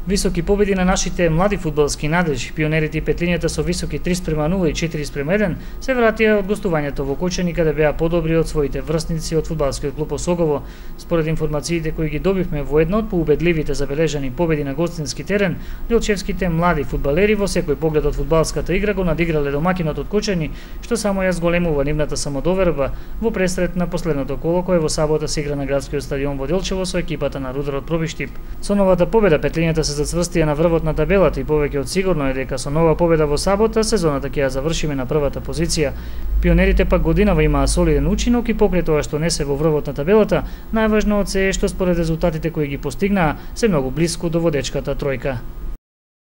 Високи победи на нашите млади фудбалски надежи, пионерите и петлињата со високи 3:0 и 4:1 се вратија од гостувањето во Кочани, каде беа подобри од своите врсници од фудбалскиот клуб Осогово. Според информациите кои ги добивме во една од поубедливите забележани победи на гостински терен, лилчевските млади фудбалери во секој поглед од фудбалската игра го надиграле домакинот од Кочани, што само ја зголемува нивната самодоверба во пресрет на последното коло кое во сабота се игра на градскиот стадион во Делчево со екипата на Рударот Пробиштип. Со новата победа петлињата се зацврстија на врвот на табелата и повеќе од сигурно е дека со нова победа во сабота сезоната ќе ја завршиме на првата позиција. Пионерите пак годинава имаа солиден учинок и покрај тоа што не се во врвот на табелата, најважно од се е што според резултатите кои ги постигнаа се многу блиску до водечката тројка.